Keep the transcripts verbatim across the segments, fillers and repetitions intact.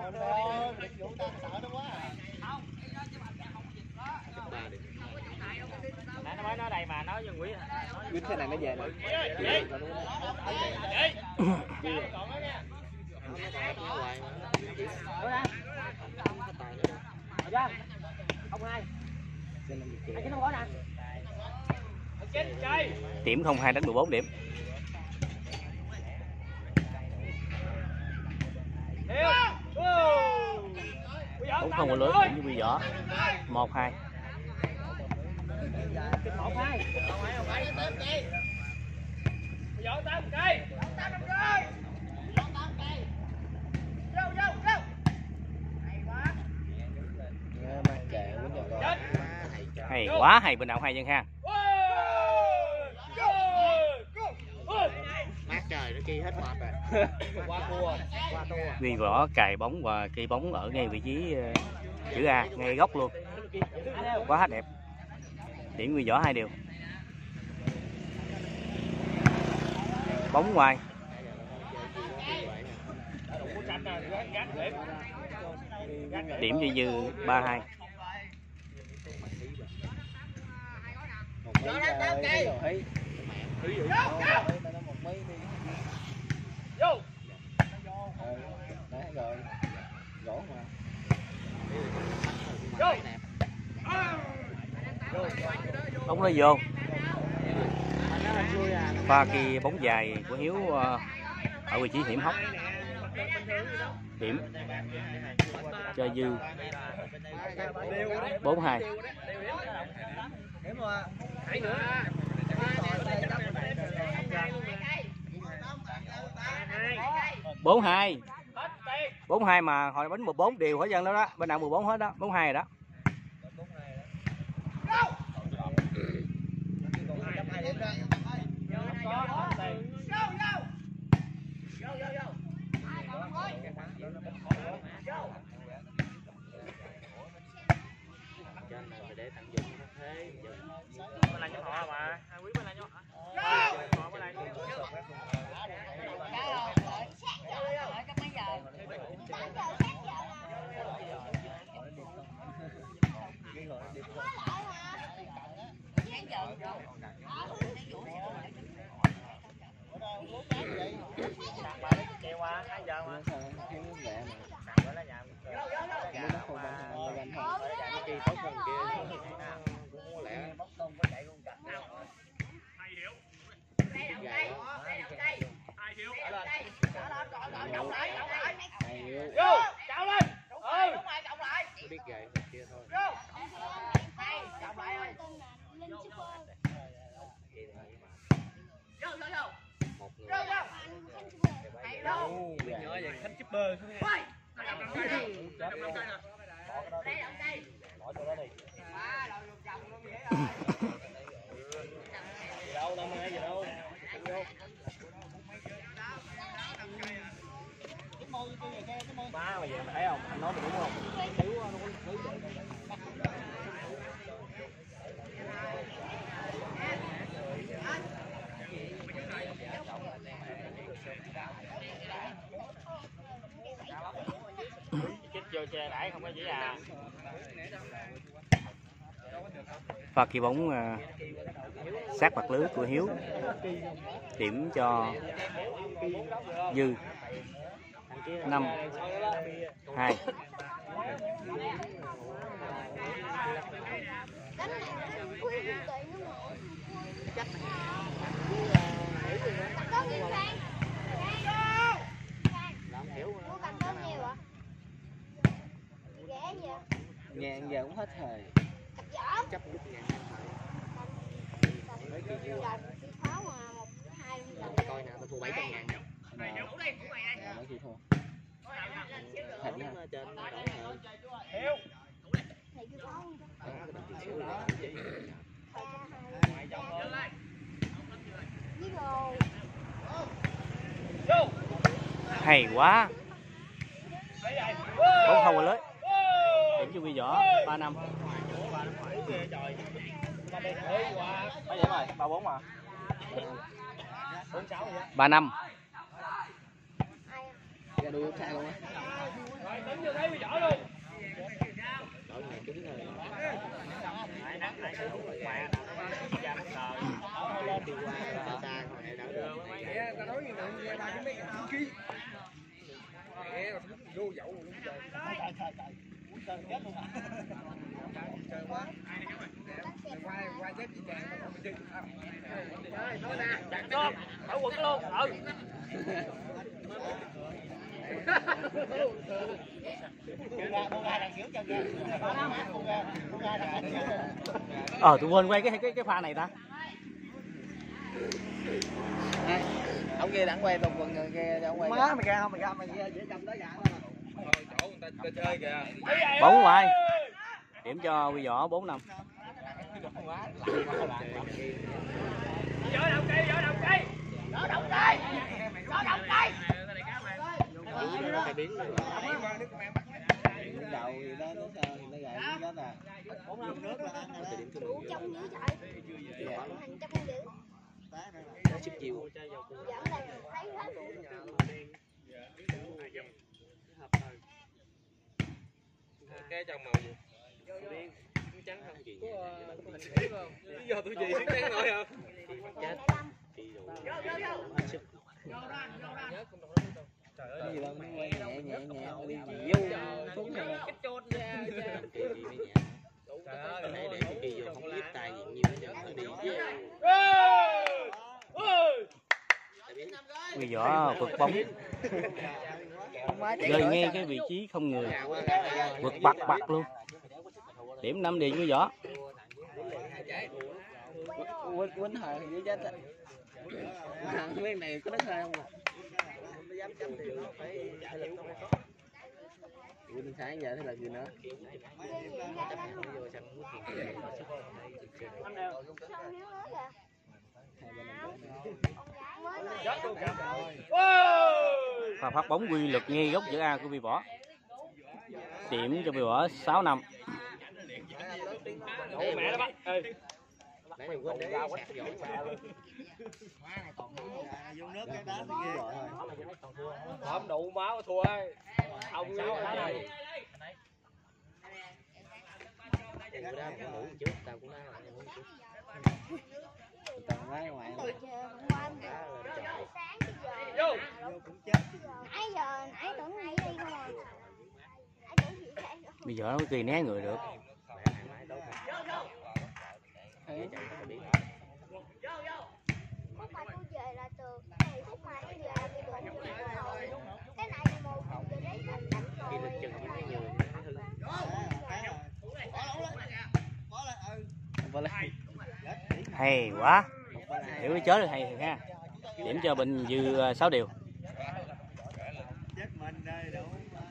Nãy nó mới nói đây mà nói với Quý. Quý thế này nó về nè. Điểm không hai đánh mười bốn điểm. Cũng không có lưới cũng như Quy Võ. một hai. Hay quá, hay bên nào hay dân ha. Mát trời nó chi hết mệt rồi. Qua cua, qua tua. Quy Võ cài bóng và cây bóng ở ngay vị trí chữ A, ngay góc luôn. Quá đẹp. Điểm Quy Võ hai điều. Bóng ngoài. Điểm cho Dư ba hai. Bóng nó vô. Pha kỳ bóng dài của Hiếu ở vị trí hiểm hóc. Điểm cho Dư bốn hai. bốn hai. bốn hai mà hồi bánh mười bốn điều hết dân đó đó, bên nào mười bốn hết đó, bốn hai rồi đó. Má mà giờ mày thấy không? Anh nói mày đúng không? Thiếu nó có thứ vậy. Pha kỳ bóng uh, sát mặt lưới của Hiếu. Điểm cho Dư năm hai. Ngàn giờ cũng hết thời. Chấp chút ngàn mấy kỳ chưa coi nào tao thua bảy trăm ngàn mấy kỳ thua thật nha trên Hiếu hay quá, bóng không vào lưới. Điểm cho Quy Võ ba năm. mấy điểm rồi? ba bốn mà. ba năm. đuôi xa luôn á. Đổi này cứng rồi. Đi qua xa xa này đỡ được. Ta nói như nào nghe ba cái mấy ký. Nghe vô dậu luôn trời. Trời trời trời. Trời chết luôn hả? Trời quá. Qua qua chết gì chàng mà không chơi không. Trời nói ra, chặt luôn. Thổi quần luôn. Ừ. Ờ tôi quên quay cái cái cái pha này ta. Ông kia đặng quay đồng quần kia cho ông quay. Má mày ra không mày ra mày dễ cầm đá gà thôi. Chỗ người ta chơi kìa. Bóng ngoài. Điểm cho Quy Võ bốn năm. Võ động cây, võ động cây. Võ động cây. Võ động cây. Phải biến rồi. Đầu thì đó nó sao thì nó gài cái đó là bốn nước là ăn là điểm Đủ trong dữ trời. Hành trăm con dữ. nó chip chiều. Dẫn đây thấy hết luôn. Cái trong màu gì? Trắng không chị. Lý do tôi gì xứng đáng nổi không? Chết. Trời Cái ơi. gì đâu nó quay nhẹ nhẹ nhẹ đi vô xuống thôi. Cái chốt ra. Kỳ gì mới nhẹ. Trời ơi. Cái này để cái kỳ vô không biết tay gì nhiều hết trơn nó đi. Quy Võ vượt bóng. Rơi ngay cái vị trí không người. Vượt bật bật luôn. Điểm năm điểm Quy Võ. Quýnh quýnh hồi thì chết á. Thằng biết này có đất hơi không à? Nó dám chấm thì nó phải thể lực không có. Quýnh sáng giờ thế là gì nữa? Chấp nhận vô sân quýnh tiền. Pha phát bóng quy lực ngay góc giữa A của Quy Võ. Điểm cho Quy Võ sáu năm. Ủa mẹ nó bắt. Ê. Nãy mình quên để ra quýnh giỏi xa luôn. Vô nước cái đá thì ghê. Không đủ máu thua ơi. Ông sáu đá này. Đừng có đá một mũi trước, tao cũng đá lại mũi trước. Tao lái ngoài luôn. Vô. Nãy giờ nãy tưởng nghỉ đi không à. Bây giờ nó mới kỳ né người được. Phút mà tôi về là từ cái phút mà tôi về là tôi đụng rồi. Cái này thì một giờ đấy đánh đánh rồi. Khi lực chừng những cái người Hay quá. Hiểu cái chết rồi hay thiệt ha. Điểm cho Bình Dư sáu điều. Chết mình đây đủ.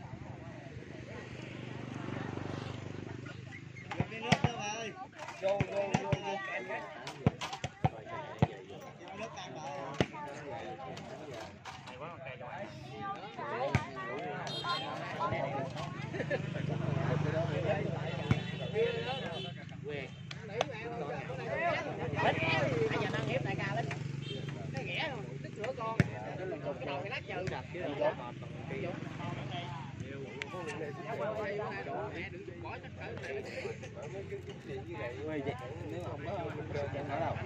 Vô cái nước đó ơi. Vô vô vô vô. Nước ăn rồi. Nếu không có chẳng nói đâu.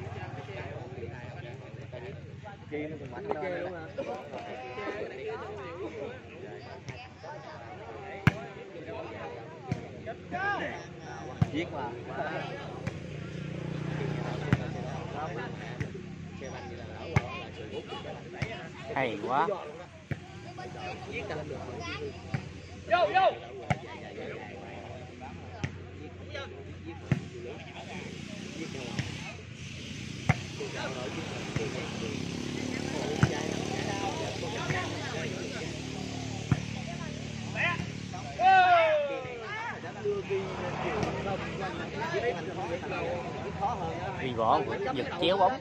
Kia nó còn mạnh hơn nữa. Giết mà. Hay quá. Vô vô. Quy Võ giật chéo bóng.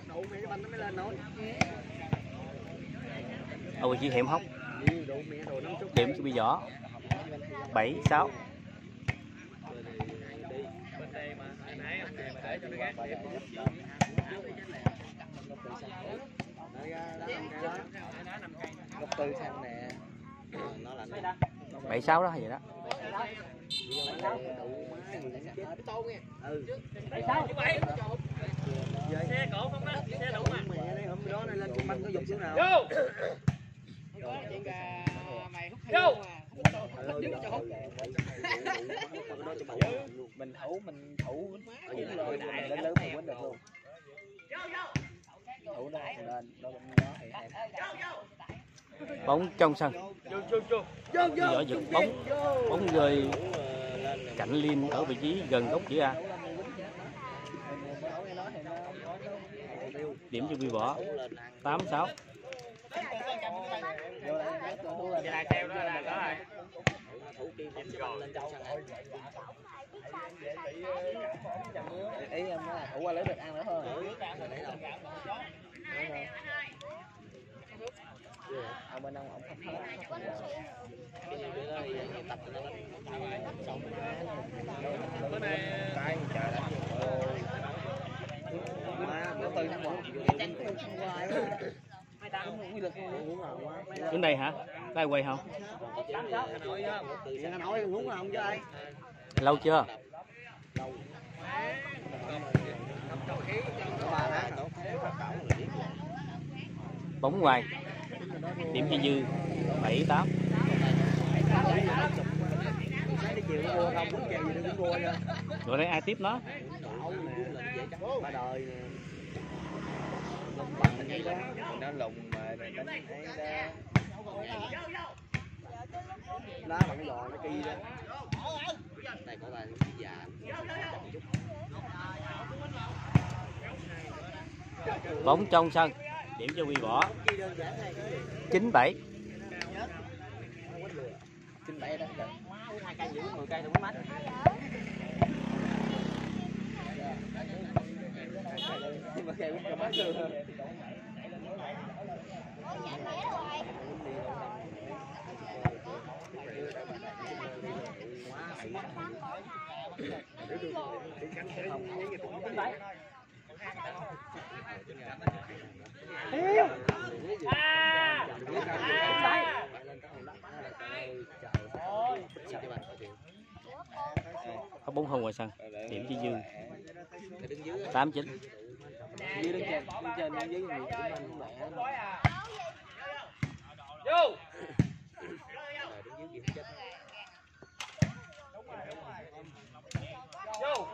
Ôi chỉ hiểm hóc. Điểm cho Quy Võ bảy sáu. Góc tư sang nè. nó là bảy sáu đó hay gì đó. ừ Xe cổ không đó, xe đủ mà. mẹ đây hôm đó này lên chụp banh có dùng xíu nào Vô. Vô. mình thủ mình thủ rồi mình lên lớn mình quýnh được luôn thủ nó lên nó nó thì hay Bóng trong sân. Vô vô vô. Võ giật bóng, bóng rơi cạnh Liêm ở vị trí gần góc chữ A. Điểm cho Quy Võ tám sáu. Dạ treo đó là đó rồi. ý em nói là thủ qua lấy được ăn nữa thôi ông bên ông ông thấp hết tập cái trời đất má bữa tư tháng một tránh không hoài Đến đây hả? Đây quay không? Hà Nội đúng không chứ ai Lâu chưa? Bóng ngoài. Điểm cho Dư bảy tám. Rồi đây ai tiếp nó? ba đời bằng như đó nó lùng mà đánh ấy đó đá bằng cái giò nó kia đó này có là già Bóng trong sân. Điểm cho Quy Võ chín bảy. chín bảy đó hai cây giữ mười cây đúng mắt nhưng mà cây cũng mắt luôn Có bốn không ngoài sân. Điểm cho Dư tám chín. dưới đứng trên đứng trên đứng dưới người của mình mẹ Vô. Vô.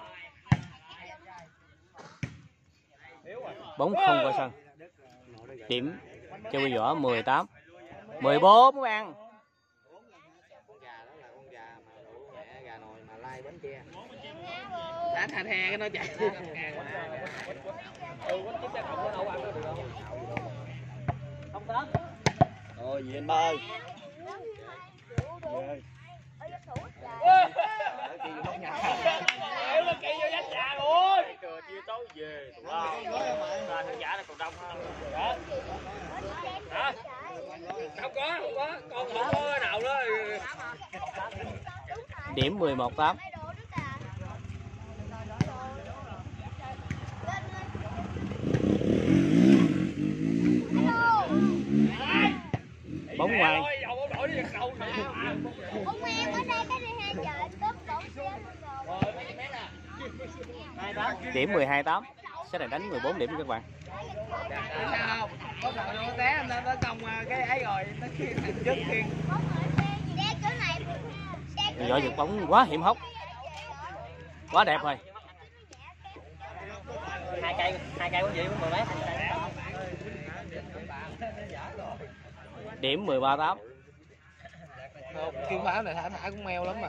Bóng không qua sân. Điểm cho Quy Võ mười tám. mười bốn các bạn. con gà đó là con gà mà đủ mẹ gà nồi mà lai Bến Tre đá tha the cái nó chạy thôi gì anh ba ơi Em nó kỳ vô dắt nhà rồi. Cờ chia tối về. Wow. Ta thằng giả là còn đông hơn. Đó. Hả? Không có, không có, con không có nào đó. Điểm mười một tám. Bóng ngoài. Ông em ở đây cái đi hai trời cướp bóng xíu rồi. Điểm mười hai tám. Sẽ này đánh mười bốn điểm các bạn. sao không có thằng nó té nên nó xong cái ấy rồi nó khiên trước khiên Võ giật bóng quá hiểm hóc, quá đẹp rồi. Hai cây, hai cây cũng vậy cũng mười mấy. Điểm mười ba tám. Kim pháo này thả thả cũng meo lắm mà.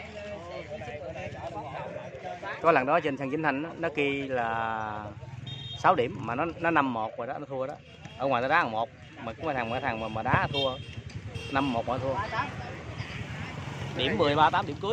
Có lần đó trên sân Vĩnh Thanh nó ghi là sáu điểm mà nó nó năm một rồi đó, nó thua đó. Ở ngoài nó đá một một mà có thằng mấy thằng mà mà đá thua năm một mà thua. Điểm mười ba tám, điểm cuối.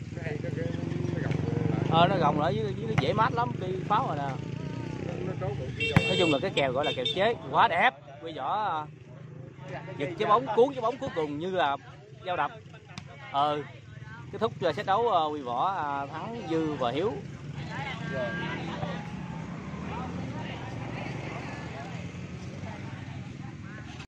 Ờ nó gồng lại với, với nó dễ mát lắm, đi pháo rồi nè. Nói chung là cái kèo gọi là kèo chế quá đẹp. Bây giờ giật cái bóng, cuốn cái bóng cuối cùng như là giao đập. Ờ kết thúc set đấu Quy Võ thắng Dư và Hiếu.